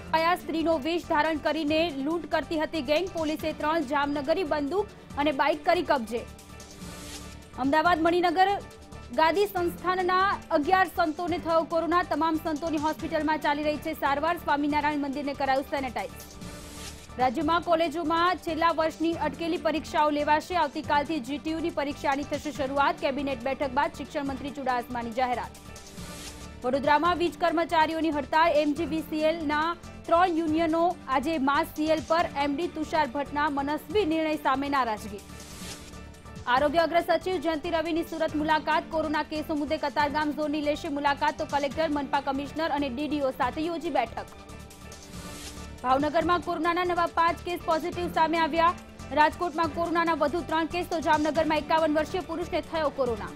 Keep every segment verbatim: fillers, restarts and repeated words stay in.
સ્ત્રીનો વેશ ધારણ કરીને લૂંટ કરતી હતી ગેંગ. પોલીસે ત્રણ જામનગરી બંદૂક અને બાઇક કરી કબજે. અમદાવાદ મણિનગર ગાદી સંસ્થાનના અગિયાર સંતોને થયો કોરોના. તમામ સંતોની હોસ્પિટલમાં ચાલી રહી છે સારવાર. સ્વામિનારાયણ મંદિરને કરાયું સેનેટાઇઝ. રાજ્યમાં કોલેજોમાં છેલ્લા વર્ષની અટકેલી પરીક્ષાઓ લેવાશે. આવતીકાલથી જીટીયુની પરીક્ષાની થશે શરૂઆત. કેબિનેટ બેઠક બાદ શિક્ષણ મંત્રી ચુડાસમાની જાહેરાત. વડોદરામાં વીજ કર્મચારીઓની હડતાળ. એમજીવીસીએલના ત્રણ યુનિયનો આજે માસ સીએલ પર. એમડી તુષાર ભટ્ટના મનસ્વી નિર્ણય સામે નારાજગી. આરોગ્ય અગ્ર સચિવ જયંતિ રવિની સુરત મુલાકાત. કોરોના કેસો મુદ્દે કતારગામ ઝોનની લેશે મુલાકાત. તો કલેક્ટર, મનપા કમિશનર અને ડીડીઓ સાથે યોજી બેઠક. ભાવનગરમાં કોરોનાના નવા પાંચ કેસ પોઝિટિવ સામે આવ્યા. રાજકોટમાં કોરોનાના વધુ ત્રણ કેસ. તો જામનગરમાં એકાવન વર્ષીય પુરુષને થયો કોરોના.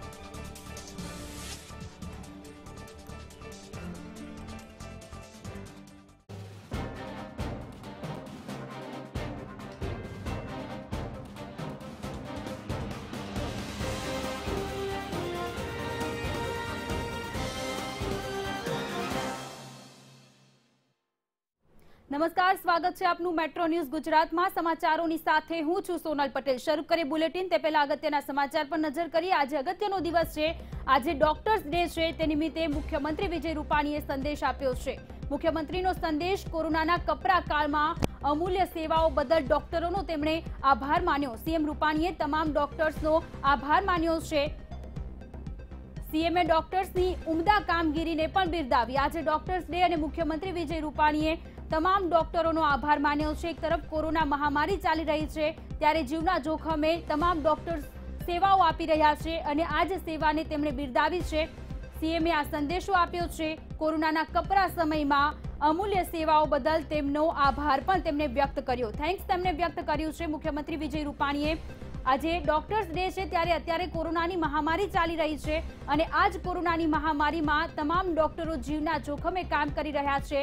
નમસ્કાર, સ્વાગત છે આપનું મેટ્રો ન્યૂઝ ગુજરાતમાં. સમાચારોની સાથે હું છું સોનલ પટેલ. શરૂ કરીએ બુલેટિન તે પહેલા અગત્યના સમાચાર પર નજર કરીએ. આજે અગત્યનો દિવસ છે. આજે ડોક્ટર્સ ડે છે. તે નિમિત્તે મુખ્યમંત્રી વિજય રૂપાણીએ સંદેશ આપ્યો છે. મુખ્યમંત્રીનો સંદેશ. કોરોનાના કપરા કાળમાં અમૂલ્ય સેવાઓ બદલ ડોક્ટરોનો તેમણે આભાર માન્યો. સીએમ રૂપાણીએ તમામ ડોક્ટર્સનો આભાર માન્યો છે. સીએમએ ડોક્ટર્સની ઉમદા કામગીરીને પણ બિરદાવી. આજે ડોક્ટર્સ ડે અને મુખ્યમંત્રી વિજય રૂપાણીએ તમામ ડોક્ટરોનો આભાર માન્યો છે. એક તરફ કોરોના મહામારી ચાલી રહી છે, ત્યારે જીવના જોખમે તમામ ડોક્ટર્સ સેવાઓ આપી રહ્યા છે અને આ જ સેવાને તેમણે બિરદાવી છે. સીએમએ આ સંદેશો આપ્યો છે. કોરોનાના કપરા સમયમાં અમૂલ્ય સેવાઓ બદલ તેમનો આભાર પણ તેમણે વ્યક્ત કર્યો. થેન્ક્સ તેમણે વ્યક્ત કર્યું છે મુખ્યમંત્રી વિજય રૂપાણીએ. આજે ડોક્ટર્સ ડે છે, ત્યારે અત્યારે કોરોનાની મહામારી ચાલી રહી છે અને આ જ કોરોનાની મહામારીમાં તમામ ડોક્ટરો જીવના જોખમે કામ કરી રહ્યા છે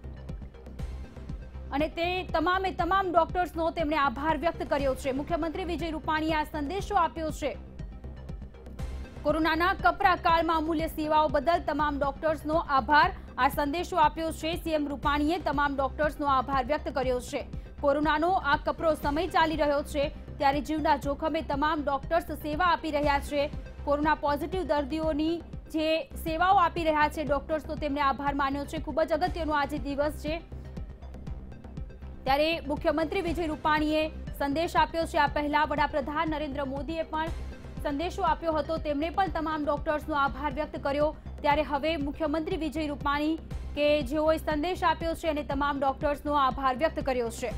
અને તે તમામે તમામ ડોક્ટર્સનો તેમણે આભાર વ્યક્ત કર્યો છે. મુખ્યમંત્રી વિજય રૂપાણીએ આ સંદેશો આપ્યો છે. કોરોનાના કપરા કાળમાં અમૂલ્ય સેવાઓ બદલ તમામ ડોક્ટર્સનો આભાર. આ સંદેશો આપ્યો છે. સીએમ રૂપાણીએ તમામ ડોક્ટર્સનો આભાર વ્યક્ત કર્યો છે. કોરોનાનો આ કપરો સમય ચાલી રહ્યો છે, ત્યારે જીવના જોખમે તમામ ડોક્ટર્સ સેવા આપી રહ્યા છે. કોરોના પોઝિટિવ દર્દીઓની જે સેવાઓ આપી રહ્યા છે ડોક્ટર્સ, તો તેમણે આભાર માન્યો છે. ખૂબ જ અગત્યનો આજે દિવસ છે, ત્યારે મુખ્યમંત્રી વિજય રૂપાણીએ સંદેશ આપ્યો છે. આ પહેલા વડાપ્રધાન નરેન્દ્ર મોદીએ પણ સંદેશો આપ્યો હતો. તેમણે પણ તમામ ડોક્ટર્સનો આભાર વ્યક્ત કર્યો. ત્યારે હવે મુખ્યમંત્રી વિજય રૂપાણી કે જેઓએ સંદેશ આપ્યો છે અને તમામ ડોક્ટર્સનો આભાર વ્યક્ત કર્યો છે.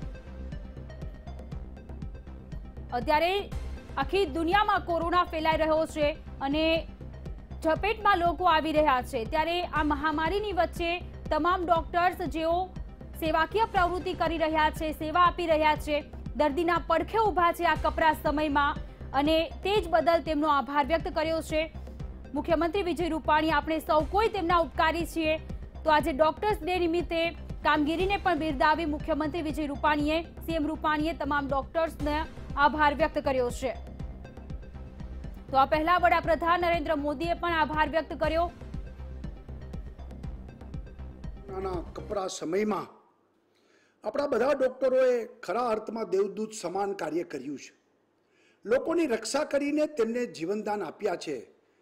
અત્યારે આખી દુનિયામાં કોરોના ફેલાઈ રહ્યો છે અને ઝપેટમાં લોકો આવી રહ્યા છે. ત્યારે આ મહામારીની વચ્ચે તમામ ડોક્ટર્સ જેઓ સેવાકીય પ્રવૃત્તિ કરી રહ્યા છે, સેવા આપી રહ્યા છે, દર્દીના પડખે ઊભા છે આ કપરા સમયમાં અને તે જ બદલ તેમનો આભાર વ્યક્ત કર્યો છે મુખ્યમંત્રી વિજય રૂપાણી. આપણે સૌ કોઈ તેમના ઉપકારી છીએ. તો આજે ડોક્ટર્સ ડે નિમિત્તે કામગીરીને પણ બિરદાવી મુખ્યમંત્રી વિજય રૂપાણીએ. સીએમ રૂપાણીએ તમામ ડોક્ટર્સને આભાર વ્યક્ત કર્યો છે. તો આ પહેલા વડાપ્રધાન નરેન્દ્ર મોદીએ પણ આભાર વ્યક્ત કર્યો. કપરા સમયમાં આપણા બધા ડોક્ટરોએ ખરા અર્થમાં દેવદૂત સમાન કાર્ય કર્યું છે. લોકોની રક્ષા કરીને તેમને જીવનદાન આપ્યા છે.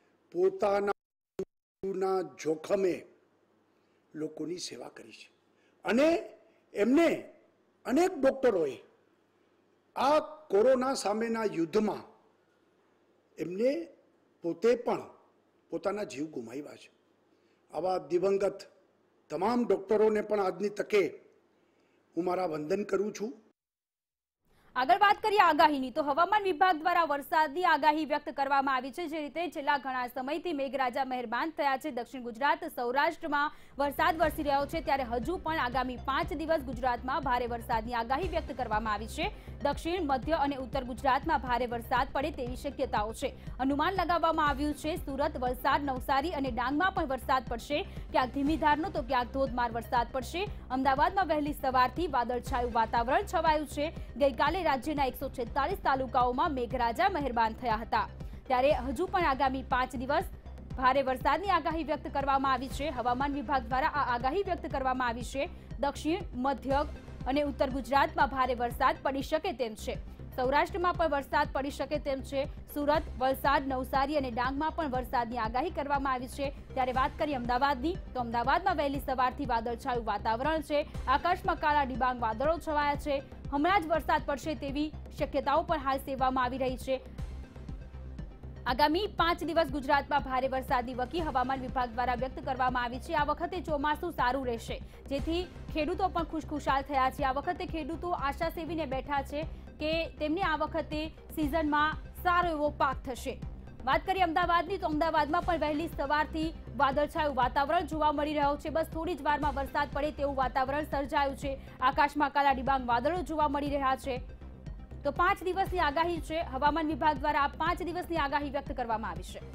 પોતાના જોખમે લોકોની સેવા કરી છે અને એમને અનેક ડોક્ટરોએ આ કોરોના સામેના યુદ્ધમાં એમને પોતે પણ પોતાના જીવ ગુમાવ્યા છે. આવા દિવંગત તમામ ડોક્ટરોને પણ આજની તકે હું મારા વંદન કરું છું. આગળ વાત કરીએ આગાહીની, તો હવામાન વિભાગ દ્વારા વરસાદની આગાહી વ્યક્ત કરવામાં આવી છે. જે રીતે છેલ્લા ઘણા સમયથી મેઘરાજા મહેરબાન થયા છે. દક્ષિણ ગુજરાત, સૌરાષ્ટ્રમાં વરસાદ વરસી રહ્યો છે, ત્યારે હજુ પણ આગામી પાંચ દિવસ ગુજરાતમાં ભારે વરસાદની આગાહી વ્યક્ત કરવામાં આવી છે. દક્ષિણ, મધ્ય અને ઉત્તર ગુજરાતમાં ભારે વરસાદ પડે તેવી શક્યતાઓ છે. અનુમાન લગાવવામાં આવ્યું છે સુરત, વલસાડ, નવસારી અને ડાંગમાં પણ વરસાદ પડશે. ક્યાંક ધીમી ધારનો તો ક્યાંક ધોધમાર વરસાદ પડશે. અમદાવાદમાં વહેલી સવારથી વાદળછાયું વાતાવરણ છવાયું છે. ગઈકાલે રાજ્યના એકસો છેતાલીસ તાલુકાઓમાં મેઘરાજા મહેરબાન થયા હતા. ત્યારે હજુ પણ આગામી પાંચ દિવસ ભારે વરસાદની આગાહી વ્યક્ત કરવામાં આવી છે। હવામાન વિભાગ દ્વારા આ આગાહી વ્યક્ત કરવામાં આવી છે। દક્ષિણ, મધ્ય અને ઉત્તર ગુજરાતમાં ભારે વરસાદ પડી શકે તેમ છે। સૌરાષ્ટ્રમાં પણ વરસાદ પડી શકે તેમ છે। સુરત, વલસાડ, નવસારી અને ડાંગમાં પણ વરસાદની આગાહી કરવામાં આવી છે। ત્યારે વાત કરીએ અમદાવાદની, તો અમદાવાદમાં વહેલી સવારથી વાદળછાયું વાતાવરણ છે। આકાશમાં કાળા ડિબાંગ વાદળો છવાયા છે। હમણાં જ વરસાદ પડશે તેવી શક્યતાઓ પણ હાલ સેવવામાં આવી રહી છે। આગામી પાંચ દિવસ ગુજરાતમાં ભારે વરસાદની વકી હવામાન વિભાગ દ્વારા વ્યક્ત કરવામાં આવી છે। આ વખતે ચોમાસું સારું રહેશે, જેથી ખેડૂતો પણ ખુશખુશાલ થયા છે। આ વખતે ખેડૂતો આશા સેવીને બેઠા છે કે તેમને આ વખતે સિઝનમાં સારો એવો પાક થશે। વાત કરીએ અમદાવાદની, તો અમદાવાદમાં પણ વહેલી સવારથી વાદળછાયું વાતાવરણ જોવા મળી રહ્યું છે। બસ થોડી જ વારમાં વરસાદ પડે તેવું વાતાવરણ સર્જાયું છે। આકાશમાં કાળા ડિબાંગ વાદળો જોવા મળી રહ્યા છે। તો પાંચ દિવસની આગાહી છે। હવામાન વિભાગ દ્વારા આ પાંચ દિવસની આગાહી વ્યક્ત કરવામાં આવી છે।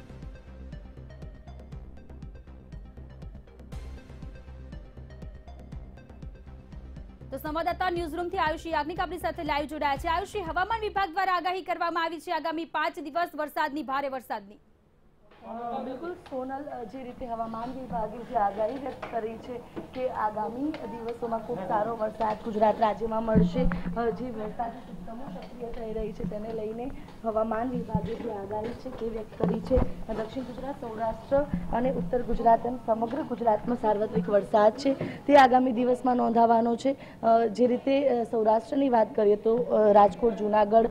તો સંવાદદાતા ન્યૂઝરૂમથી આયુષી યાજ્ઞિક આપણી સાથે લાઈવ જોડાયા છે। આયુષી, હવામાન વિભાગ દ્વારા આગાહી કરવામાં આવી છે આગામી પાંચ દિવસ વરસાદની, ભારે વરસાદની। બિલકુલ સોનલ, જે રીતે હવામાન વિભાગે જે આગાહી વ્યક્ત કરી છે કે આગામી દિવસોમાં ખૂબ સારો વરસાદ ગુજરાત રાજ્યમાં મળશે, જે વરસાદી સિસ્ટમો સક્રિય થઈ રહી છે તેને લઈને હવામાન વિભાગે જે આગાહી છે તે વ્યક્ત કરી છે। દક્ષિણ ગુજરાત, સૌરાષ્ટ્ર અને ઉત્તર ગુજરાત અને સમગ્ર ગુજરાતમાં સાર્વત્રિક વરસાદ છે તે આગામી દિવસમાં નોંધાવાનો છે। જે રીતે સૌરાષ્ટ્રની વાત કરીએ તો રાજકોટ, જૂનાગઢ,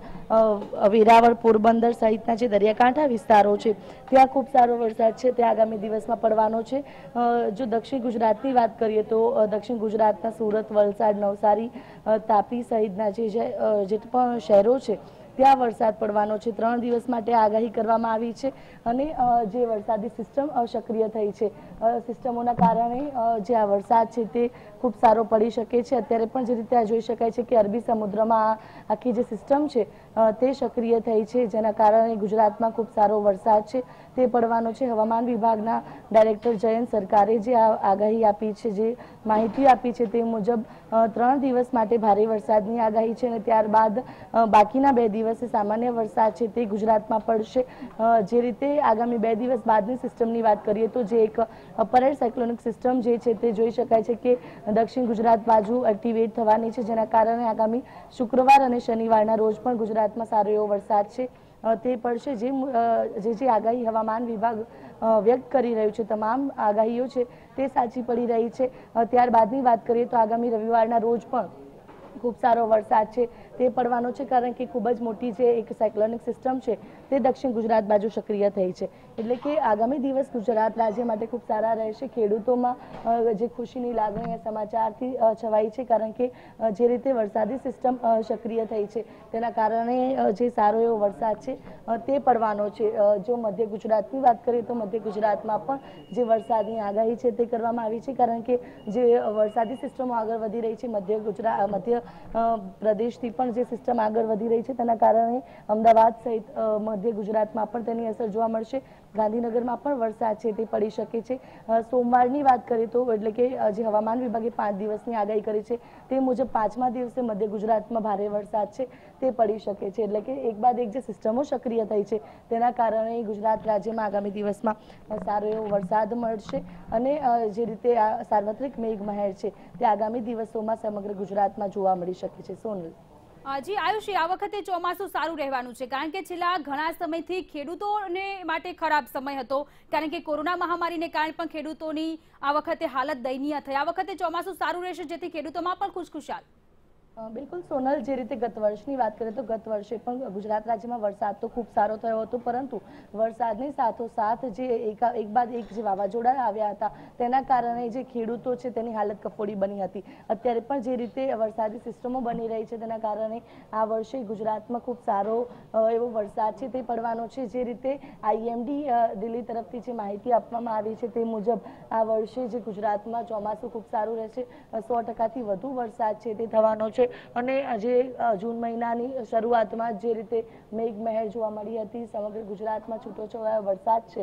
વેરાવળ, પોરબંદર સહિતના જે દરિયાકાંઠા વિસ્તારો છે ત્યાં ખૂબ સારો વરસાદ છે તે આગામી દિવસમાં પડવાનો છે। જો દક્ષિણ ગુજરાતની વાત કરીએ તો દક્ષિણ ગુજરાતના સુરત, વલસાડ, નવસારી, તાપી સહિતના જે જે પણ શહેરો છે ત્યાં વરસાદ પડવાનો છે। ત્રણ દિવસ માટે આગાહી કરવામાં આવી છે અને જે વરસાદી સિસ્ટમ સક્રિય થઈ છે, સિસ્ટમોના કારણે જે આ વરસાદ છે તે ખૂબ સારો પડી શકે છે। અત્યારે પણ જે રીતે આ જોઈ શકાય છે કે અરબી સમુદ્રમાં આખી જે સિસ્ટમ છે તે સક્રિય થઈ છે, જેના કારણે ગુજરાતમાં ખૂબ સારો વરસાદ છે તે પડવાનો છે। હવામાન વિભાગના ડાયરેક્ટર જયંત સરકારે જે આગાહી આપી છે, જે માહિતી આપી છે તે મુજબ ત્રણ દિવસ માટે ભારે વરસાદની આગાહી છે અને ત્યારબાદ બાકીના બે દિવસે સામાન્ય વરસાદ છે તે ગુજરાતમાં પડશે। જે રીતે આગામી બે દિવસ બાદની સિસ્ટમની વાત કરીએ તો જે એક અપર એર સાયક્લોનિક સિસ્ટમ જે છે તે જોઈ શકાય છે કે દક્ષિણ ગુજરાત બાજુ એક્ટિવેટ થવાની છે, જેના કારણે આગામી શુક્રવાર અને શનિવારના રોજ પણ ગુજરાતમાં સારો એવો વરસાદ છે તે પડશે। જે જે આગાહી હવામાન વિભાગ વ્યક્ત કરી રહ્યું છે, તમામ આગાહીઓ છે તે સાચી પડી રહી છે। ત્યારબાદની વાત કરીએ તો આગામી રવિવારના રોજ પણ ખૂબ સારો વરસાદ છે તે પડવાનો છે, કારણ કે ખૂબ જ મોટી જે એક સાયક્લોનિક સિસ્ટમ છે તે દક્ષિણ ગુજરાત બાજુ સક્રિય થઈ છે। એટલે કે આગામી દિવસ ગુજરાત રાજ્ય માટે ખૂબ સારા રહેશે। ખેડૂતોમાં જે ખુશીની લાગણી સમાચારથી છવાઈ છે, કારણ કે જે રીતે વરસાદી સિસ્ટમ સક્રિય થઈ છે તેના કારણે જે સારો એવો વરસાદ છે તે પડવાનો છે। જો મધ્ય ગુજરાતની વાત કરીએ તો મધ્ય ગુજરાતમાં પણ જે વરસાદની આગાહી છે તે કરવામાં આવી છે, કારણ કે જે વરસાદી સિસ્ટમો આગળ વધી રહી છે, મધ્ય ગુજરાત મધ્ય પ્રદેશથી પણ જે સિસ્ટમ આગળ વધી રહી છે તેના કારણે અમદાવાદ સહિત મધ્ય ગુજરાતમાં પણ તેની અસર જોવા મળશે। ગાંધીનગરમાં પણ વરસાદ છે તે પડી શકે છે। સોમવારની વાત કરીએ તો એટલે કે જે હવામાન વિભાગે પાંચ દિવસની આગાહી કરી છે તે મુજબ પાંચમા દિવસે મધ્ય ગુજરાતમાં ભારે વરસાદ છે તે પડી શકે છે। એટલે કે એક બાદ એક જે સિસ્ટમો સક્રિય થઈ છે તેના કારણે ગુજરાત રાજ્યમાં આગામી દિવસમાં સારો એવો વરસાદ મળશે અને જે રીતે આ સાર્વત્રિક મેઘમહેર છે તે આગામી દિવસોમાં સમગ્ર ગુજરાતમાં જોવા મળી શકે છે। સોનલ, જી આયુષી, આ વખતે ચોમાસું સારું રહેવાનું છે, કારણ કે છેલ્લા ઘણા સમયથી ખેડૂતોને માટે ખરાબ સમય હતો, કારણ કે કોરોના મહામારીને કારણે પણ ખેડૂતોની આ વખતે હાલત દયનીય થઈ। આ વખતે ચોમાસું સારું રહેશે, જેથી ખેડૂતોમાં પણ ખુશખુશાલ। બિલકુલ સોનલ, જે રીતે ગત વર્ષની વાત કરીએ તો ગત વર્ષે પણ ગુજરાત રાજ્યમાં વરસાદ તો ખૂબ સારો થયો હતો, પરંતુ વરસાદની સાથોસાથ જે એક બાદ એક જે વાવાઝોડા આવ્યા હતા તેના કારણે જે ખેડૂતો છે તેની હાલત કફોડી બની હતી। અત્યારે પણ જે રીતે વરસાદી સિસ્ટમો બની રહી છે તેના કારણે આ વર્ષે ગુજરાતમાં ખૂબ સારો એવો વરસાદ છે તે પડવાનો છે। જે રીતે આઈએમડી દિલ્હી તરફથી જે માહિતી આપવામાં આવી છે તે મુજબ આ વર્ષે જે ગુજરાતમાં ચોમાસું ખૂબ સારું રહેશે, સો ટકાથી વધુ વરસાદ છે તે થવાનો છે। અને જે જૂન મહિનાની શરૂઆતમાં જે રીતે મેઘમહેર જોવા મળી હતી, સમગ્ર ગુજરાતમાં છૂટોછવાયો વરસાદ છે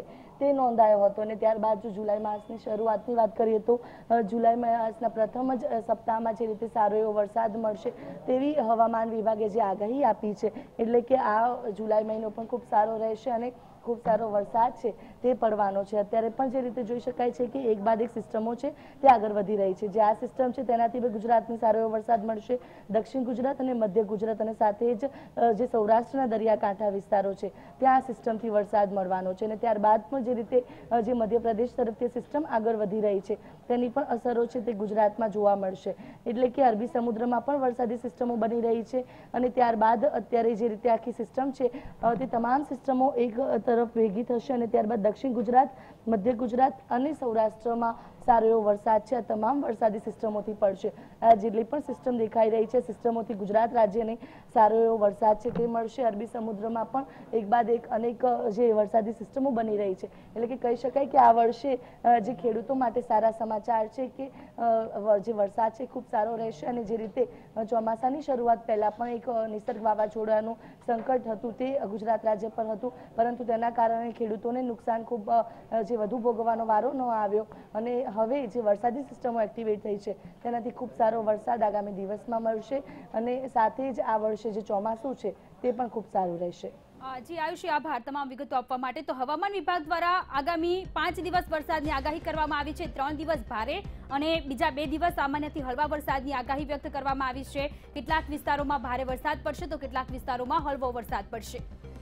તે નોંધાયો હતો અને ત્યારબાદ જો જુલાઈ માસની શરૂઆતની વાત કરીએ તો જુલાઈ માસના પ્રથમ જ સપ્તાહમાં જે રીતે સારો એવો વરસાદ મળશે તેવી હવામાન વિભાગે જે આગાહી આપી છે, એટલે કે આ જુલાઈ મહિનો પણ ખૂબ સારો રહેશે અને ખૂબ સારો વરસાદ છે તે પડવાનો છે. અત્યારે પણ જે રીતે જોઈ શકાય છે કે એક બાદ એક સિસ્ટમો છે તે આગળ વધી રહી છે. જે આ સિસ્ટમ છે તેનાથી ગુજરાતને સારો એવો વરસાદ મળશે. દક્ષિણ ગુજરાત અને મધ્ય ગુજરાત અને સાથે જ જે સૌરાષ્ટ્રના દરિયાકાંઠા વિસ્તારો છે ત્યાં સિસ્ટમથી વરસાદ મળવાનો છે અને ત્યારબાદ પણ જે રીતે જે મધ્યપ્રદેશ તરફથી સિસ્ટમ આગળ વધી રહી છે તેની પણ અસરો છે તે ગુજરાતમાં જોવા મળશે. એટલે કે અરબી સમુદ્રમાં પણ વરસાદી સિસ્ટમો બની રહી છે અને ત્યારબાદ અત્યારે જે રીતે આખી સિસ્ટમ છે તે તમામ સિસ્ટમો એક તરફ ભેગી થશે અને ત્યારબાદ દક્ષિણ ગુજરાત, મધ્ય ગુજરાત અને સૌરાષ્ટ્રમાં સારો એવો વરસાદ છે આ તમામ વરસાદી સિસ્ટમોથી પડશે. આ જેટલી પણ સિસ્ટમ દેખાઈ રહી છે સિસ્ટમોથી ગુજરાત રાજ્યને સારો એવો વરસાદ છે તે મળશે. અરબી સમુદ્રમાં પણ એક બાદ એક અનેક જે વરસાદી સિસ્ટમો બની રહી છે, એટલે કે કહી શકાય કે આ વર્ષે જે ખેડૂતો માટે સારા સમાચાર છે કે જે વરસાદ છે ખૂબ સારો રહેશે અને જે રીતે ચોમાસાની શરૂઆત પહેલા પણ એક નિસર્ગ વાવાઝોડાનું સંકટ હતું તે ગુજરાત રાજ્ય પર હતું, પરંતુ તેના કારણે ખેડૂતોને નુકસાન ખૂબ જે વધુ ભોગવવાનો વારો ન આવ્યો અને હવે જે વરસાદી સિસ્ટમો એક્ટિવેટ થઈ છે તેનાથી ખૂબ સારો વરસાદ આગામી દિવસમાં મળશે અને સાથે જ આ વર્ષે જે ચોમાસું છે તે પણ ખૂબ સારું રહેશે. જી આયુષી, આભાર તમામ વિગતો આપવા માટે. તો હવામાન વિભાગ દ્વારા આગામી પાંચ દિવસ વરસાદની આગાહી કરવામાં આવી છે. ત્રણ દિવસ ભારે અને બીજા બે દિવસ સામાન્યથી હળવા વરસાદની આગાહી વ્યક્ત કરવામાં આવી છે. કેટલાક વિસ્તારોમાં ભારે વરસાદ પડશે તો કેટલાક વિસ્તારોમાં હળવો વરસાદ પડશે.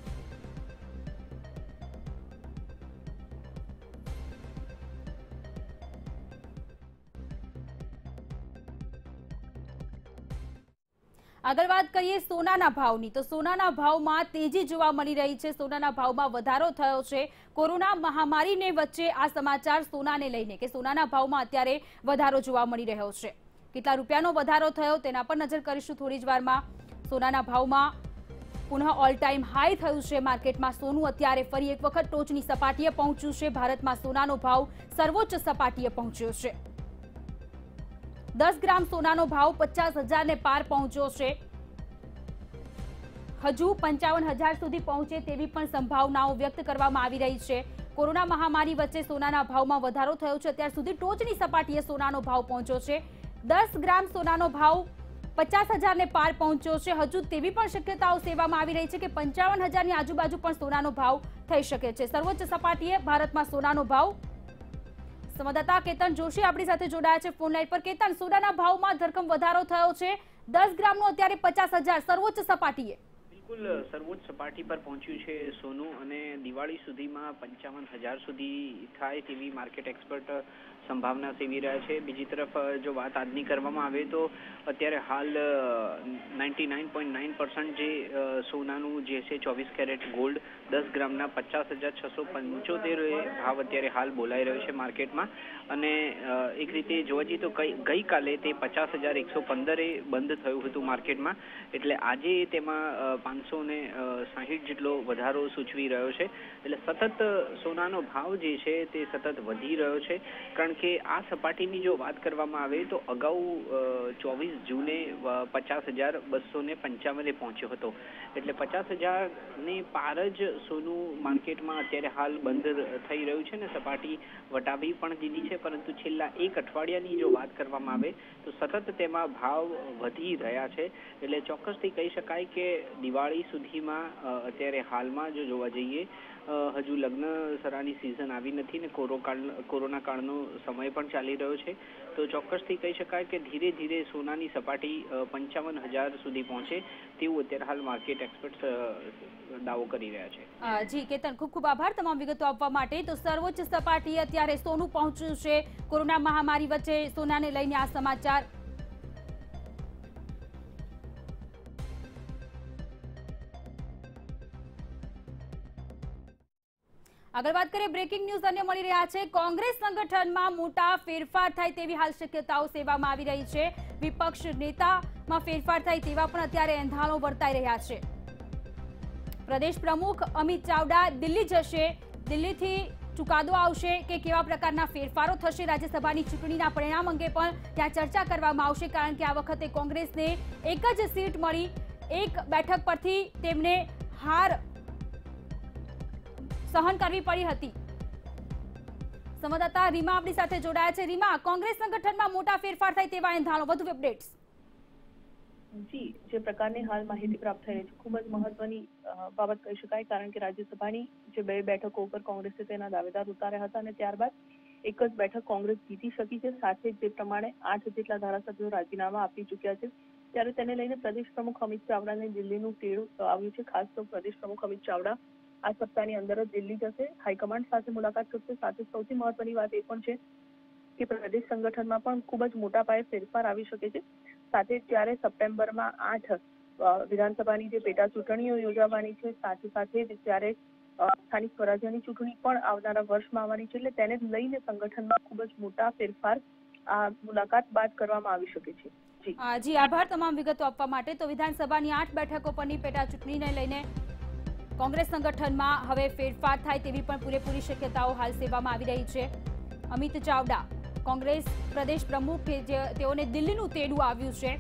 આગળ વાત કરીએ સોનાના ભાવની, તો સોનાના ભાવમાં તેજી જોવા મળી રહી છે. સોનાના ભાવમાં વધારો થયો છે કોરોના મહામારીને વચ્ચે. આ સમાચાર સોનાને લઈને કે સોનાના ભાવમાં અત્યારે વધારો જોવા મળી રહ્યો છે. કેટલા રૂપિયાનો વધારો થયો તેના પર નજર કરીશું થોડી જ વારમાં. સોનાના ભાવમાં પુનઃ ઓલ ટાઈમ હાઈ થયું છે. માર્કેટમાં સોનું અત્યારે ફરી એક વખત ટોચની સપાટીએ પહોંચ્યું છે. ભારતમાં સોનાનો ભાવ સર્વોચ્ચ સપાટીએ પહોંચ્યો છે. દસ ગ્રામ સોનાનો ભાવ પચાસ હજાર ને પાર પહોંચ્યો છે. હજુ પંચાવન હજાર સુધી પહોંચે તેવી પણ સંભાવનાઓ વ્યક્ત કરવામાં આવી રહી છે. કોરોના મહામારી વચ્ચે સોનાના ભાવમાં વધારો થયો છે. અત્યાર સુધી ટોચની સપાટીએ સોનાનો ભાવ પહોંચ્યો છે. દસ ગ્રામ સોનાનો ભાવ પચાસ હજાર ને પાર પહોંચ્યો છે. હજુ તેવી પણ શક્યતાઓ સેવામાં આવી રહી છે કે પંચાવન હજારની આજુબાજુ પણ સોનાનો ભાવ થઈ શકે છે. સર્વોચ્ચ સપાટીએ ભારતમાં સોનાનો ભાવ. સંવાદદાતા કેતન જોશી આપણી સાથે જોડાયા છે ફોન લાઈન પર. કેતન, સોનાના ભાવમાં ધરખમ વધારો થયો છે. દસ ગ્રામનો અત્યારે પચાસ હજાર સર્વોચ્ચ સપાટીએ. બિલકુલ સર્વોચ્ચ સપાટી પર પહોંચ્યું છે સોનું અને દિવાળી સુધીમાં પંચાવન હજાર સુધી થાય તેવી માર્કેટ એક્સપર્ટ સંભાવના સેવી રહ્યા છે. બીજી તરફ જો વાત આજની કરવામાં આવે તો અત્યારે હાલ ninety nine point nine percent જે સોનાનું જે છે ચોવીસ કેરેટ ગોલ્ડ દસ ગ્રામના પચાસ હજાર છસો પંચોતેર ભાવ અત્યારે હાલ બોલાઈ રહ્યો છે માર્કેટમાં. અને એક રીતે જોવા જઈએ તો ગઈકાલે તે પચાસ હજાર એકસો પંદરે બંધ થયું હતું માર્કેટમાં, એટલે આજે તેમાં પાંચસો ને સાહીઠ જેટલો વધારો સૂચવી રહ્યો છે. એટલે સતત સોનાનો ભાવ જે છે તે સતત વધી રહ્યો છે. કારણ કે આ સપાટીની જો વાત કરવામાં આવે તો અગાઉ ચોવીસ જૂને પચાસ હજાર બસો ને પંચાવને પહોંચ્યો હતો. એટલે પચાસ હજાર ને પાર જ સોનું માર્કેટમાં અત્યારે હાલ બંધ થઈ રહ્યું છે ને સપાટી વટાવી પણ દીધી છે. પરંતુ છેલ્લા એક અઠવાડિયાની જો વાત કરવામાં આવે તો સતત તેમાં ભાવ વધી રહ્યા છે. એટલે ચોક્કસથી કહી શકાય કે દિવાળી સુધીમાં અત્યારે હાલમાં જો જોવા જઈએ હજુ લગ્ન સરાની સિઝન આવી નથી ને કોરોના કાળનો સમય પણ ચાલી રહ્યો છે, તો ચોક્કસથી કહી શકાય કે ધીરે ધીરે સોનાની સપાટી પંચાવન હજાર સુધી પહોંચે તેવું અત્યારે હાલ માર્કેટ એક્સપર્ટ્સ દાવો કરી રહ્યા છે. જી કેતન, ખૂબ ખૂબ આભાર તમામ વિગતો આપવા માટે. તો સર્વોચ્ચ સપાટીએ અત્યારે સોનું પહોંચ્યું છે. કોરોના મહામારી વચ્ચે સોનાને લઈને આ સમાચાર. આગળ વાત કરીએ બ્રેકિંગ ન્યૂઝ અન્ય મળી રહ્યા છે. કોંગ્રેસ સંગઠનમાં મોટા ફેરફાર થાય તેવી હાલ શક્યતાઓ સેવામાં આવી રહી છે. વિપક્ષ નેતામાં ફેરફાર થાય તેવા પણ અત્યારે એંધાણો વર્તાઈ રહ્યા છે. પ્રદેશ પ્રમુખ અમિત ચાવડા દિલ્હી જશે. દિલ્હીથી ચુકાદો આવશે કે કેવા પ્રકારના ફેરફારો થશે. રાજ્યસભાની ચૂંટણીના પરિણામ અંગે પણ ત્યાં ચર્ચા કરવામાં આવશે, કારણ કે આ વખતે કોંગ્રેસને એક જ સીટ મળી. એક બેઠક પરથી તેમને હાર સહન કરવી પડી હતી. સંવાદદાતા રીમા આપણી સાથે જોડાયા છે. રીમા, કોંગ્રેસ સંગઠનમાં મોટા ફેરફાર થાય તેવા એંધાણો, વધુ અપડેટ્સ. જી, જે પ્રકારની હાલ માહિતી પ્રાપ્ત થઈ રહી છે ખૂબ જ મહત્વની બાબત કહી શકાય, કારણ કે રાજ્યસભાની જે બે બેઠકો ઉપર કોંગ્રેસે તેના દાવેદાર ઉતાર્યા હતા અને ત્યારબાદ એક જ બેઠક કોંગ્રેસ જીતી શકી છે. સાથે જે પ્રમાણે આઠ જેટલા ધારાસભ્યો રાજીનામા આપી ચૂક્યા છે, ત્યારે તેને લઈને પ્રદેશ પ્રમુખ અમિત ચાવડાને દિલ્હીનું તેડું આવ્યું છે. ખાસ તો પ્રદેશ પ્રમુખ અમિત ચાવડા આ સપ્તાહની અંદર જ દિલ્હી જશે, હાઈકમાન્ડ સાથે મુલાકાત કરશે. સાથે સૌથી મહત્વની વાત એ પણ છે કે પ્રદેશ સંગઠનમાં પણ ખૂબ જ મોટા પાયે ફેરફાર આવી શકે છે. સાથે ત્યારે સપ્ટેમ્બરમાં આઠ વિધાનસભાની જે પેટા ચૂંટણીઓ યોજાવાની છે, સાથે સાથે ત્યારે સ્થાનિક સ્વરાજ્યની ચૂંટણી પણ આવનારા વર્ષમાં આવવાની છે, એટલે તેને લઈને સંગઠનમાં ખૂબ જ મોટા ફેરફાર આ મુલાકાત બાદ કરવામાં આવી શકે છે. જી જી આભાર તમામ વિગતો આપવા માટે. તો વિધાનસભાની આઠ બેઠકો પરની પેટા ચૂંટણીને લઈને કોંગ્રેસ સંગઠનમાં હવે ફેરફાર થાય તેવી પણ પૂરેપૂરી શક્યતાઓ હાલ સેવામાં આવી રહી છે. અમિત ચાવડા કોંગ્રેસ પ્રદેશ પ્રમુખ કે જે તેઓને દિલ્હીનું તેડું આવ્યું છે.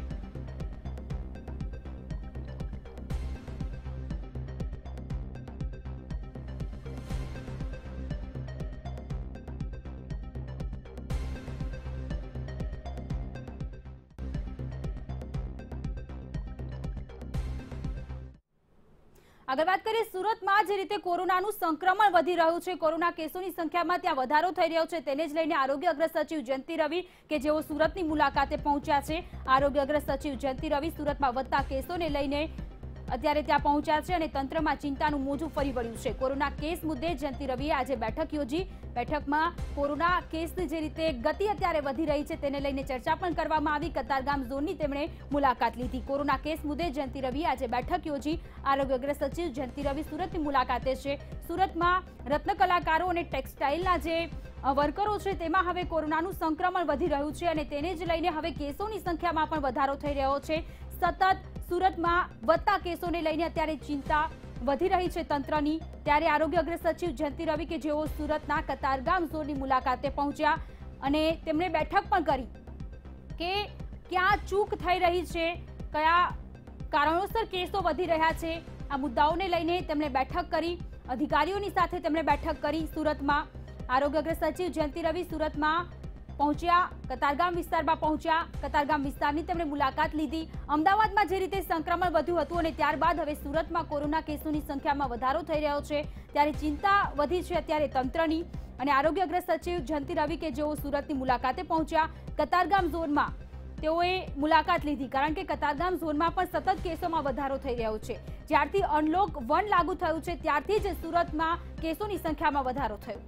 આગળ વાત કરીએ સુરતમાં જે રીતે કોરોનાનું સંક્રમણ વધી રહ્યું છે, કોરોના કેસોની સંખ્યામાં ત્યાં વધારો થઈ રહ્યો છે, તેને જ લઈને આરોગ્ય અગ્ર સચિવ જયંતિ રવિ કે જેઓ સુરતની મુલાકાતે પહોંચ્યા છે. આરોગ્ય અગ્ર સચિવ જયંતિ રવિ સુરતમાં વધતા કેસોને લઈને અત્યારે ત્યાં પહોંચ્યા છે અને તંત્રમાં ચિંતાનું મોજું ફરી વળ્યું છે. કોરોના કેસ મુદ્દે જયંતિ રવિએ આજે બેઠક યોજી. બેઠકમાં કોરોના કેસની જે રીતે ગતિ અત્યારે વધી રહી છે તેને લઈને ચર્ચા પણ કરવામાં આવી. કતારગામ ઝોનની તેમણે મુલાકાત લીધી. કોરોના કેસ મુદ્દે જયંતિ રવિએ આજે બેઠક યોજી. આરોગ્ય અગ્ર સચિવ જયંતિ રવિ સુરતની મુલાકાતે છે. સુરતમાં રત્ન કલાકારો અને ટેક્સટાઇલના જે વર્કરો છે તેમાં હવે કોરોનાનું સંક્રમણ વધી રહ્યું છે અને તેને જ લઈને હવે કેસોની સંખ્યામાં પણ વધારો થઈ રહ્યો છે. સતત સુરતમાં વધતા કેસોને લઈને અત્યારે ચિંતા વધી રહી છે તંત્રની. ત્યારે આરોગ્ય અગ્ર સચિવ જયંતિ રવિ કે જેઓ સુરતના કતારગામ ઝોનની મુલાકાતે પહોંચ્યા અને તેમણે બેઠક પણ કરી કે ક્યાં ચૂક થઈ રહી છે, કયા કારણોસર કેસો વધી રહ્યા છે. આ મુદ્દાઓને લઈને તેમણે બેઠક કરી. અધિકારીઓની સાથે તેમણે બેઠક કરી. સુરતમાં આરોગ્ય અગ્ર સચિવ જયંતિ રવિ સુરતમાં પહોંચ્યા, કતારગામ વિસ્તારમાં પહોંચ્યા. કતારગામ વિસ્તારની તેમણે મુલાકાત લીધી. અમદાવાદમાં જે રીતે સંક્રમણ વધ્યું હતું અને ત્યારબાદ હવે સુરતમાં કોરોના કેસોની સંખ્યામાં વધારો થઈ રહ્યો છે, ત્યારે ચિંતા વધી છે અત્યારે તંત્રની. અને આરોગ્ય અગ્ર સચિવ જયંતિ રવિ કે જેઓ સુરતની મુલાકાતે પહોંચ્યા, કતારગામ ઝોનમાં તેઓએ મુલાકાત લીધી, કારણ કે કતારગામ ઝોનમાં પણ સતત કેસોમાં વધારો થઈ રહ્યો છે. જ્યારથી અનલોક વન લાગુ થયું છે ત્યારથી જ સુરતમાં કેસોની સંખ્યામાં વધારો થયો.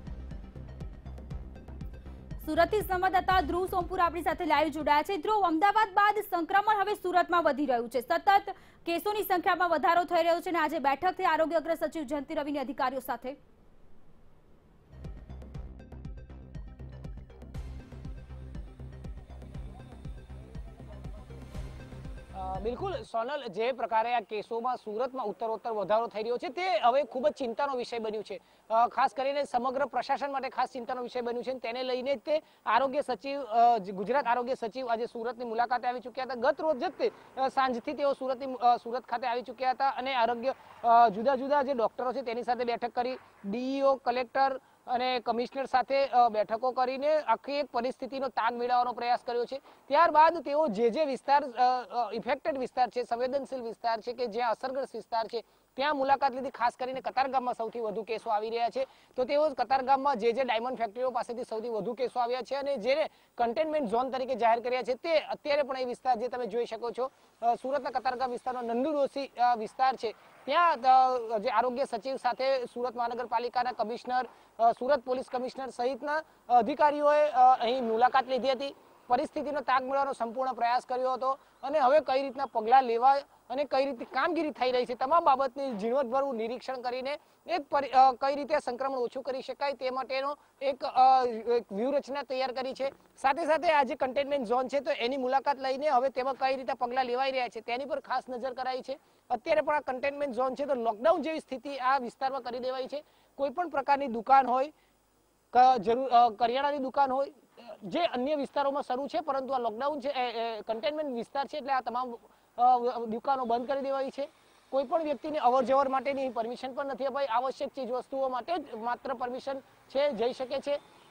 સુરતથી સંવાદદાતા ધ્રુવ સોમપુર આપણી સાથે લાઈવ જોડાયા છે. ધ્રુવ, અમદાવાદ બાદ સંક્રમણ હવે સુરતમાં વધી રહ્યું છે, સતત કેસોની સંખ્યામાં વધારો થઈ રહ્યો છે અને આજે બેઠક થઈ આરોગ્ય અગ્ર સચિવ જયંતિ રવિની અધિકારીઓ સાથે. બિલકુલ સોનલ, જે પ્રકારે આ કેસોમાં સુરતમાં ઉત્તરોત્તર વધારો થઈ રહ્યો છે તે હવે ખૂબ જ ચિંતાનો વિષય બન્યું છે. ખાસ કરીને સમગ્ર પ્રશાસન માટે ખાસ ચિંતાનો વિષય બન્યું છે. તેને લઈને જ તે આરોગ્ય સચિવ ગુજરાત આરોગ્ય સચિવ આજે સુરતની મુલાકાતે આવી ચૂક્યા હતા. ગત રોજ જ તે સાંજથી તેઓ સુરતની સુરત ખાતે આવી ચૂક્યા હતા અને આરોગ્ય જુદા જુદા જે ડોક્ટરો છે તેની સાથે બેઠક કરી. ડીઈઓ, કલેક્ટર અને કમિશનર સાથે બેઠકો કરીને આખી એક પરિસ્થિતિનો તાગ મેળવવાનો પ્રયાસ કર્યો છે. ત્યારબાદ તેઓ જે જે વિસ્તાર ઇફેક્ટેડ વિસ્તાર છે, સંવેદનશીલ વિસ્તાર છે કે જ્યાં અસરગ્રસ્ત વિસ્તાર છે ત્યાં મુલાકાત લીધી. ખાસ કરીને કતારગામમાં સૌથી વધુ કેસો આવી રહ્યા છે તો તેઓ કતારગામમાં જે જે ડાયમંડ ફેક્ટરીઓ પાસેથી સૌથી વધુ કેસો આવ્યા છે અને જેને કન્ટેનમેન્ટ ઝોન તરીકે જાહેર કર્યા છે તે અત્યારે પણ એ વિસ્તાર જે તમે જોઈ શકો છો સુરતના કતારગામ વિસ્તારનો નંદુડોસી વિસ્તાર છે, ત્યાં જે આરોગ્ય સચિવ સાથે સુરત મહાનગરપાલિકાના કમિશનર, સુરત પોલીસ કમિશનર સહિતના અધિકારીઓએ અહીં મુલાકાત લીધી હતી. પરિસ્થિતિનો તાગ મેળવવાનો સંપૂર્ણ પ્રયાસ કર્યો હતો અને હવે કઈ રીતના પગલાં લેવા અને કઈ રીતે કામગીરી થઈ રહી છે તમામ બાબતની ઝીણવટભર્યું નિરીક્ષણ કરીને એક કઈ રીતે સંક્રમણ ઓછું કરી શકાય તે માટેનો એક વ્યૂહરચના તૈયાર કરી છે. સાથે સાથે આ જે કન્ટેનમેન્ટ ઝોન છે તો એની મુલાકાત લઈને હવે તેમાં કઈ રીતે પગલાં લેવાઈ રહ્યા છે તેની પર ખાસ નજર કરાઈ છે. અત્યારે પણ આ કન્ટેનમેન્ટ ઝોન છે તો લોકડાઉન જેવી સ્થિતિ આ વિસ્તારમાં કરી દેવાઈ છે. કોઈ પણ પ્રકારની દુકાન હોય, જરૂર કરિયાણાની દુકાન હોય, જે અન્ય વિસ્તારોમાં શરૂ છે પરંતુ આ લોકડાઉન છે કન્ટેનમેન્ટ વિસ્તાર છે એટલે આ તમામ દુકાનો બંધ કરી દેવાઈ છે. કોઈ પણ વ્યક્તિને અવર જવર માટેની પરમિશન પણ નથી અપાઈ. આવશ્યક ચીજ વસ્તુઓ માટે જ માત્ર પરમિશન છે, જઈ શકે છે.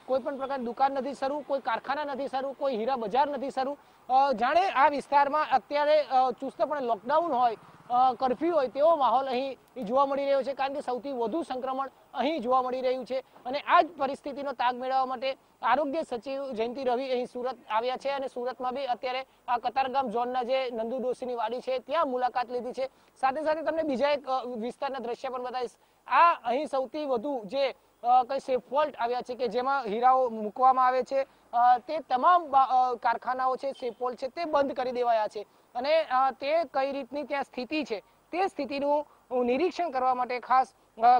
કોઈ પણ પ્રકારની દુકાન નથી શરૂ, કોઈ કારખાના નથી શરૂ, કોઈ હીરા બજાર નથી શરૂ. જાણે આ વિસ્તારમાં અત્યારે ચુસ્તપણે લોકડાઉન હોય, કર્ફ્યુ હોય તેવો માહોલ અહીં જોવા મળી રહ્યો છે, કારણ કે સૌથી વધુ સંક્રમણ અહીં જોવા મળી રહ્યું છે. અને આ જ પરિસ્થિતિનો તાગ મેળવવા માટે આરોગ્ય સચિવ જયંતિ રવિ અહીં સુરત આવ્યા છે અને સુરતમાં બી અત્યારે આ કતારગામ ઝોનના જે નંદુ ડોશીની વાડી છે ત્યાં મુલાકાત લીધી છે. સાથે સાથે તમને બીજા એક વિસ્તારના દ્રશ્ય પણ બતાવીશ. આ અહીં સૌથી વધુ જે કઈ સેફ વોલ્ટ આવ્યા છે કે જેમાં હીરાઓ મૂકવામાં આવે છે, તે તમામ કારખાનાઓ છે, સેફ વોલ્ટ છે, તે બંધ કરી દેવાયા છે. અને તે કઈ રીતની ત્યાં સ્થિતિ છે તે સ્થિતિનું નિરીક્ષણ કરવા માટે ખાસ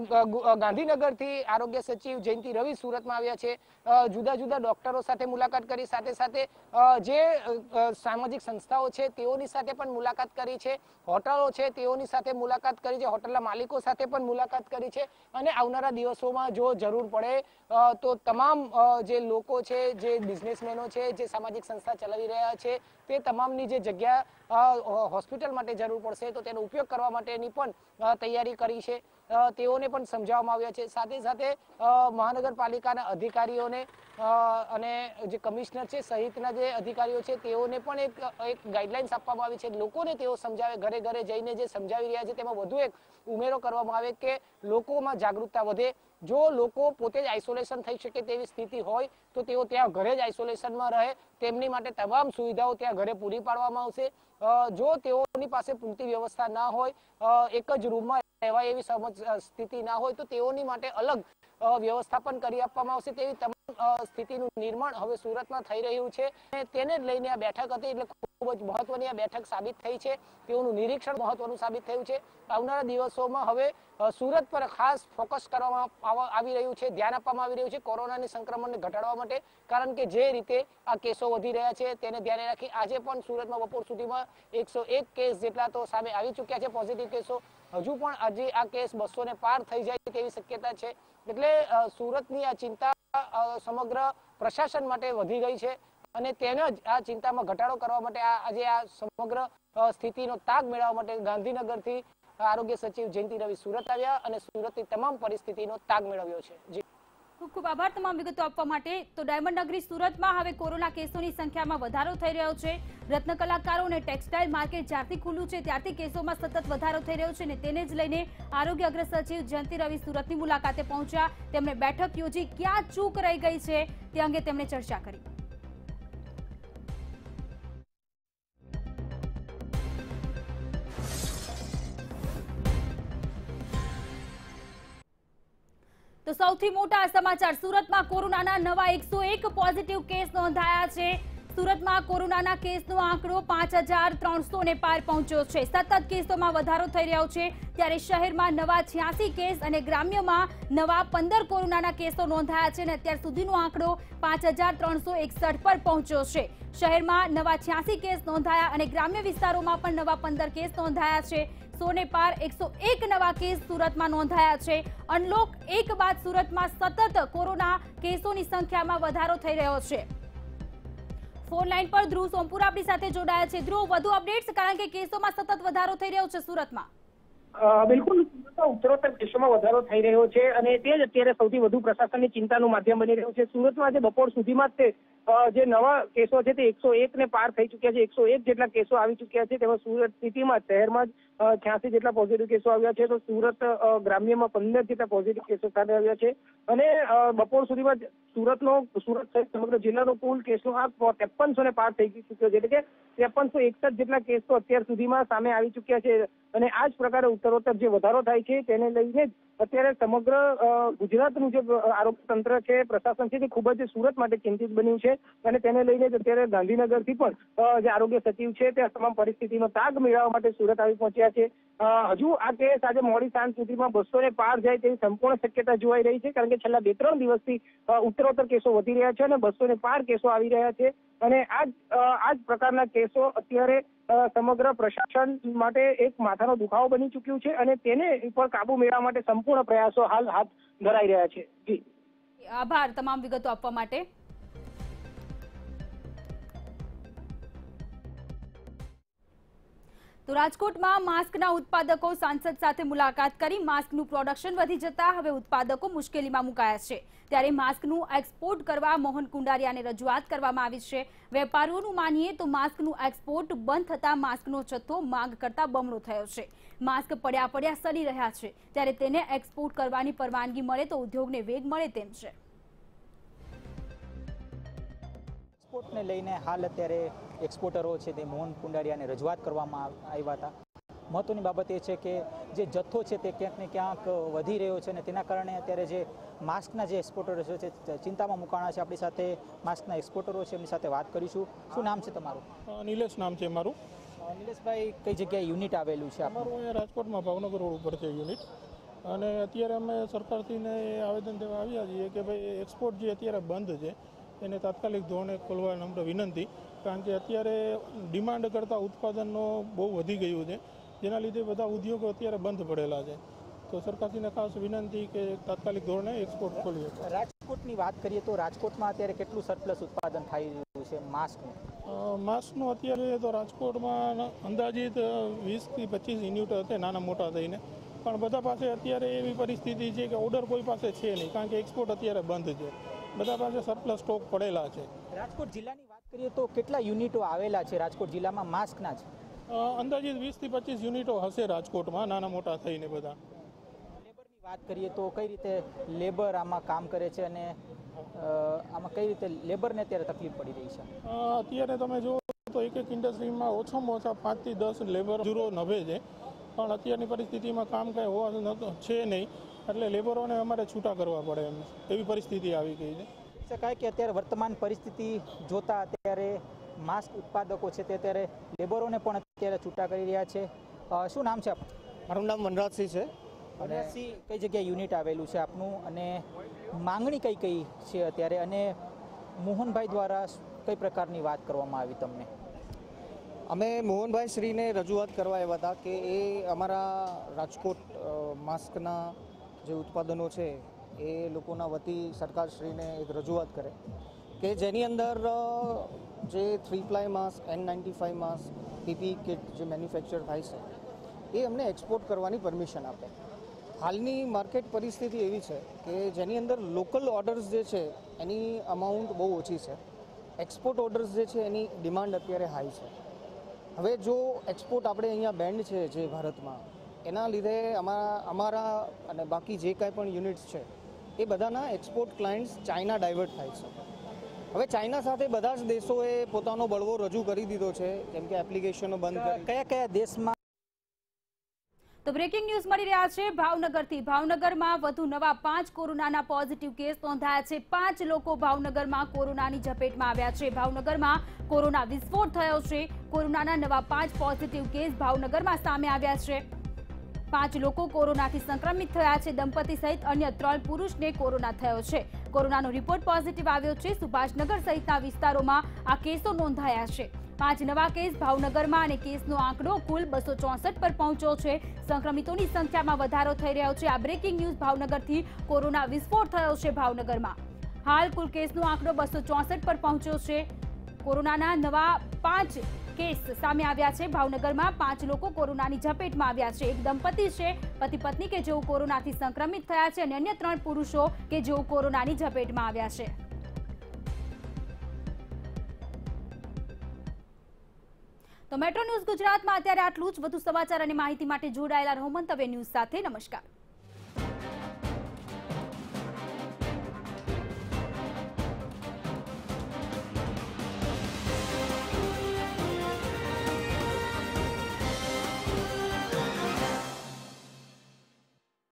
ગાંધીનગરથી આરોગ્ય સચિવ જયંતિ રવિ સુરતમાં આવ્યા છે. જુદા જુદા ડોક્ટરો સાથે મુલાકાત કરી, સાથે સાથે જે સામાજિક સંસ્થાઓ છે તેઓની સાથે પણ મુલાકાત કરી છે, હોટલો છે તેઓની સાથે મુલાકાત કરી છે, હોટલના માલિકો સાથે પણ મુલાકાત કરી છે. અને આવનારા દિવસોમાં જો જરૂર પડે તો તમામ જે લોકો છે, જે બિઝનેસમેનો છે, જે સામાજિક સંસ્થા ચલાવી રહ્યા છે, તે તમામની જે જગ્યા હોસ્પિટલ માટે જરૂર પડશે તો તેનો ઉપયોગ કરવા માટેની પણ તૈયારી કરી છે. તેઓને પણ સમજાવવામાં આવ્યા છે. સાથે સાથે મહાનગરપાલિકાના અધિકારીઓને અને જે કમિશનર છે સહિતના જે અધિકારીઓ છે તેઓને પણ એક એક ગાઈડલાઇન્સ આપવામાં આવી છે. લોકોને તેઓ સમજાવે, ઘરે ઘરે જઈને જે સમજાવી રહ્યા છે તેમાં વધુ એક ઉમેરો કરવામાં આવે કે લોકોમાં જાગૃતતા વધે. જો લોકો પોતે જ આઇસોલેશન થઈ શકે તેવી સ્થિતિ હોય તો તેઓ ત્યાં ઘરે જ આઇસોલેશનમાં રહે. તેમની માટે તમામ સુવિધાઓ ત્યાં ઘરે પૂરી પાડવામાં આવશે. જો તેઓની પાસે પૂરતી વ્યવસ્થા ના હોય, એક જ રૂમમાં રહેવાય એવી સ્થિતિ ના હોય તો તેઓની માટે અલગ વ્યવસ્થા પણ કરી આપવામાં આવશે. તેવી તમામ સ્થિતિનું નિર્માણ હવે સુરતમાં થઈ રહ્યું છે. તેને જ લઈને આ બેઠક હતી, એટલે ખૂબ જ મહત્વની આ બેઠક સાબિત થઈ છે. તેઓનું નિરીક્ષણ મહત્વનું સાબિત થયું છે. આવનારા દિવસોમાં હવે સુરત પર ખાસ ફોકસ કરવામાં આવી રહ્યું છે, ધ્યાન આપવામાં આવી રહ્યું છે કોરોનાની સંક્રમણને ઘટાડવા માટે. કારણ કે જે રીતે આ કેસો વધી રહ્યા છે તેને ધ્યાને રાખી આજે પણ સુરતમાં બપોર સુધીમાં એકસો એક કેસ જેટલા તો સામે આવી ચૂક્યા છે, પોઝિટિવ કેસો. હજુ પણ આજે આ કેસ બસો ને પાર થઈ જાય તેવી શક્યતા છે. એટલે સુરતની આ ચિંતા સમગ્ર પ્રશાસન માટે વધી ગઈ છે અને તેને જ આ ચિંતામાં ઘટાડો કરવા માટે આજે આ સમગ્ર સ્થિતિનો તાગ મેળવવા માટે ગાંધીનગરથી આરોગ્ય સચિવ જયંતિ રવિ સુરત આવ્યા અને સુરતની તમામ પરિસ્થિતિનો તાગ મેળવ્યો છે. જી ખૂબ ખૂબ આભાર તમામ વિગતો આપવા માટે. તો ડાયમંડ નગરી સુરતમાં હવે કોરોના કેસોની સંખ્યામાં વધારો થઈ રહ્યો છે. રત્ન કલાકારો અને ટેક્સટાઇલ માર્કેટ જ્યારથી ખુલ્લું છે ત્યારથી કેસોમાં સતત વધારો થઈ રહ્યો છે અને તેને જ લઈને આરોગ્ય અગ્ર સચિવ જયંતિ રવિ સુરતની મુલાકાતે પહોંચ્યા. તેમણે બેઠક યોજી ક્યાં ચૂક રહી ગઈ છે તે અંગે તેમણે ચર્ચા કરી. તો સૌથી મોટા સમાચાર, સુરતમાં કોરોનાના નવા એકસો એક પોઝિટિવ કેસ નોંધાયા છે. સુરતમાં કોરોનાના કેસનો આંકડો પાંચ હજાર ત્રણસો ને પાર પહોંચ્યો છે. સતત કેસોમાં વધારો થઈ રહ્યો છે ત્યારે શહેરમાં નવા છ્યાસી કેસ અને ગ્રામ્યમાં નવા પંદર કોરોનાના કેસો નોંધાયા છે અને અત્યાર સુધીનો આંકડો પાંચ હજાર ત્રણસો એકસઠ પર પહોંચ્યો છે. શહેરમાં નવા છ્યાસી કેસ નોંધાયા અને ગ્રામ્ય વિસ્તારોમાં પણ નવા પંદર કેસ નોંધાયા છે. સોને પાર એકસો એક નવા કેસ સુરતમાં નોંધાયા છે. અનલોક એક બાદ સુરતમાં સતત કોરોના કેસોની સંખ્યામાં વધારો થઈ રહ્યો છે. ફોન લાઈન પર ધ્રુવ સોમપુરા આપણી સાથે જોડાયા છે. ધ્રુવ, વધુ અપડેટ્સ, કારણ કે કેસોમાં સતત વધારો થઈ રહ્યો છે સુરતમાં. બિલકુલ, ઉત્તરોત્તર કેસોમાં વધારો થઈ રહ્યો છે અને તે જ અત્યારે સૌથી વધુ પ્રશાસનની ચિંતાનું માધ્યમ બની રહ્યું છે. સુરતમાં આજે બપોર સુધીમાં જ જે નવા કેસો છે તે એકસો એક ને પાર થઈ ચુક્યા છે. એકસો એક જેટલા કેસો આવી ચુક્યા છે. તેમાં સુરત સિટીમાં શહેરમાં જ છ્યાસી જેટલા પોઝિટિવ કેસો આવ્યા છે, તો સુરત ગ્રામ્યમાં પંદર જેટલા પોઝિટિવ કેસો સામે આવ્યા છે. અને બપોર સુધીમાં સુરતનો સુરત સહિત સમગ્ર જિલ્લાનો કુલ કેસનો આંક ત્રેપનસો ને પાર થઈ ચુક્યો છે. એટલે કે ત્રેપનસો એકસઠ જેટલા કેસો અત્યાર સુધીમાં સામે આવી ચુક્યા છે. અને આ જ પ્રકારે ઉત્તરોત્તર જે વધારો થાય છે તેને લઈને જ અત્યારે સમગ્ર ગુજરાતનું જે આરોગ્ય તંત્ર છે, પ્રશાસન છે, તે ખૂબ જ સુરત માટે ચિંતિત બન્યું છે. અને તેને લઈને જ અત્યારે ગાંધીનગરથી પણ જે આરોગ્ય સચિવ છે તે તમામ પરિસ્થિતિનો તાગ મેળવવા માટે સુરત આવી પહોંચ્યા છે. હજુ આ કેસ આજે મોડી સાંજ સુધીમાં બસો ને પાર જાય તેવી સંપૂર્ણ શક્યતા જોવાઈ રહી છે, કારણ કે છેલ્લા બે ત્રણ દિવસથી ઉત્તરોત્તર કેસો વધી રહ્યા છે અને બસો ને પાર કેસો આવી રહ્યા છે. અને આ આ જ પ્રકારના કેસો અત્યારે સમગ્ર પ્રશાસન માટે એક માથાનો દુખાવો બની ચૂક્યું છે અને તેને પર કાબુ મેળવવા માટે સંપૂર્ણ પ્રયાસો હાલ હાથ ધરાઈ રહ્યા છે. જી આભાર તમામ વિગતો આપવા માટે. તો રાજકોટમાં માસ્કના ઉત્પાદકો સાંસદ સાથે મુલાકાત કરી માસ્કનું પ્રોડક્શન વધી જતા હવે ઉત્પાદકો મુશ્કેલીમાં મુકાયા છે। ત્યારે માસ્કનું એક્સપોર્ટ કરવા મોહન કુંડારિયાને રજૂઆત કરવામાં આવી છે। વેપારીઓનું માનીએ તો માસ્કનું એક્સપોર્ટ બંધ થતા માસ્કનો જથ્થો માંગ કરતા બમણો થયો છે। માસ્ક પડ્યા પડ્યા સડી રહ્યા છે, ત્યારે તેને એક્સપોર્ટ કરવાની પરવાનગી મળે તો ઉદ્યોગને વેગ મળે તેમ છે। એક્સપોર્ટને લઈને હાલ અત્યારે એક્સપોર્ટરો છે તે મોહન કુંડારિયાને રજૂઆત કરવામાં આવ્યા હતા। મહત્વની બાબત એ છે કે જે જથ્થો છે તે ક્યાંક ને ક્યાંક વધી રહ્યો છે અને તેના કારણે અત્યારે જે માસ્કના જે એક્સપોર્ટરો છે તે ચિંતામાં મુકાણા છે। આપણી સાથે માસ્કના એક્સપોર્ટરો છે, એમની સાથે વાત કરીશું। શું નામ છે તમારું? નિલેશ નામ છે મારું। નિલેશભાઈ, કઈ જગ્યાએ યુનિટ આવેલું છે અમારું? અહીંયા રાજકોટમાં ભાવનગર રોડ ઉપર છે યુનિટ। અને અત્યારે અમે સરકારથીને આવેદન દેવા આવ્યા છીએ કે ભાઈ એક્સપોર્ટ જે અત્યારે બંધ છે એને તાત્કાલિક ધોરણે ખોલવા નમ્ર વિનંતી, કારણ કે અત્યારે ડિમાન્ડ કરતાં ઉત્પાદનનો બહુ વધી ગયું છે, જેના લીધે બધા ઉદ્યોગો અત્યારે બંધ પડેલા છે। તો સરકારશ્રીને ખાસ વિનંતી કે તાત્કાલિક ધોરણે એક્સપોર્ટ ખોલીએ। રાજકોટની વાત કરીએ તો રાજકોટમાં અત્યારે કેટલું સરપ્લસ ઉત્પાદન થઈ રહ્યું છે માસ્કનું? માસ્કનું અત્યારે તો રાજકોટમાં અંદાજિત વીસથી પચીસ યુનિટ હશે નાના મોટા થઈને, પણ બધા પાસે અત્યારે એવી પરિસ્થિતિ છે કે ઓર્ડર કોઈ પાસે છે નહીં, કારણ કે એક્સપોર્ટ અત્યારે બંધ છે, બધા પાસે સરપ્લસ સ્ટોક પડેલા છે। રાજકોટ જિલ્લાની વાત કરીએ તો કેટલા યુનિટો આવેલા છે રાજકોટ જિલ્લામાં માસ્કના જ? અંદાજિત વીસથી પચીસ યુનિટો હશે રાજકોટમાં નાના મોટા થઈને બધા। લેબરની વાત કરીએ તો કઈ રીતે લેબર આમાં કામ કરે છે અને આમાં કઈ રીતે લેબરને અત્યારે તકલીફ પડી રહી છે? અત્યારે તમે જુઓ તો એક એક ઇન્ડસ્ટ્રીમાં ઓછામાં ઓછા પાંચથી દસ લેબર મજૂરો નભે છે, પણ અત્યારની પરિસ્થિતિમાં કામ કાંઈ હોવા છે નહીં, એટલે લેબરોને અમારે છૂટા કરવા પડે એમ એવી પરિસ્થિતિ આવી ગઈ છે। શકાય કે અત્યારે વર્તમાન પરિસ્થિતિ જોતા અત્યારે માસ્ક ઉત્પાદકો છે તે અત્યારે લેબરોને પણ અત્યારે છૂટા કરી રહ્યા છે। શું નામ છે આપનું? મારું નામ વનરાજસિંહ છે। વનરાજસિંહ, કઈ જગ્યાએ યુનિટ આવેલું છે આપનું અને માંગણી કઈ કઈ છે અત્યારે, અને મોહનભાઈ દ્વારા કઈ પ્રકારની વાત કરવામાં આવી તમને? અમે મોહનભાઈ શ્રીને રજૂઆત કરવા આવ્યા હતા કે એ અમારા રાજકોટ માસ્કના જે ઉત્પાદનો છે એ લોકોના વતી સરકારશ્રીને એક રજૂઆત કરે કે જેની અંદર જે three ply mask, N ninety five mask, PP kit જે મેન્યુફેક્ચર થાય છે એ અમને એક્સપોર્ટ કરવાની પરમિશન આપે। હાલની માર્કેટ પરિસ્થિતિ એવી છે કે જેની અંદર લોકલ ઓર્ડર્સ જે છે એની અમાઉન્ટ બહુ ઓછી છે, એક્સપોર્ટ ઓર્ડર્સ જે છે એની ડિમાન્ડ અત્યારે હાઈ છે। હવે જો એક્સપોર્ટ આપણે અહીંયા બેન્ડ છે જે ભારતમાં, એના લીધે અમારા અમારા અને બાકી જે કાંઈ પણ યુનિટ્સ છે એ બધાના એક્સપોર્ટ ક્લાયન્ટ્સ ચાઇના ડાયવર્ટ થાય છે। હવે ચાઇના સાથે બધા જ દેશોએ પોતાનો બળવો રજૂ કરી દીધો છે, જેમ કે એપ્લિકેશનો બંધ કરી। કયા કયા દેશમાં? તો બ્રેકિંગ ન્યૂઝ મળી રહ્યા છે ભાવનગરથી। ભાવનગરમાં વધુ નવા પાંચ કોરોનાના પોઝિટિવ કેસ નોંધાયા છે। પાંચ લોકો ભાવનગરમાં કોરોનાની ઝપેટમાં આવ્યા છે। ભાવનગરમાં કોરોના વિસ્ફોટ થયો છે। કોરોનાના નવા પાંચ પોઝિટિવ કેસ ભાવનગરમાં સામે આવ્યા છે। પાંચ લોકો કોરોનાથી સંક્રમિત થયા છે। દંપતી સહિત અન્ય ત્રણ પુરુષને કોરોના થયો છે। કોરોનાનો રિપોર્ટ પોઝિટિવ આવ્યો છે। સુભાષનગર સહિતના વિસ્તારોમાં આ કેસો નોંધાયા છે। પાંચ નવા કેસ ભાવનગરમાં અને કેસનો આંકડો કુલ બસો ચોસઠ પર પહોંચ્યો છે। સંક્રમિતોની સંખ્યામાં વધારો થઈ રહ્યો છે। આ બ્રેકિંગ ન્યૂઝ ભાવનગરથી। કોરોના વિસ્ફોટ થયો છે ભાવનગરમાં। હાલ કુલ કેસનો આંકડો બસો ચોસઠ પર પહોંચ્યો છે। કોરોનાના નવા પાંચ કેસ સામે આવ્યા છે। ભાવનગરમાં પાંચ લોકો કોરોનાની ઝપેટમાં આવ્યા છે। એક દંપતી છે, પતિ પત્ની કે જેઓ કોરોનાથી સંક્રમિત થયા છે, અને અન્ય ત્રણ પુરુષો કે જેઓ કોરોનાની ઝપેટમાં આવ્યા છે। તો મેટ્રો ન્યૂઝ ગુજરાતમાં અત્યારે આટલું જ। વધુ સમાચાર અને માહિતી માટે જોડાયેલા રહો મંતવ્ય ન્યૂઝ સાથે। નમસ્કાર।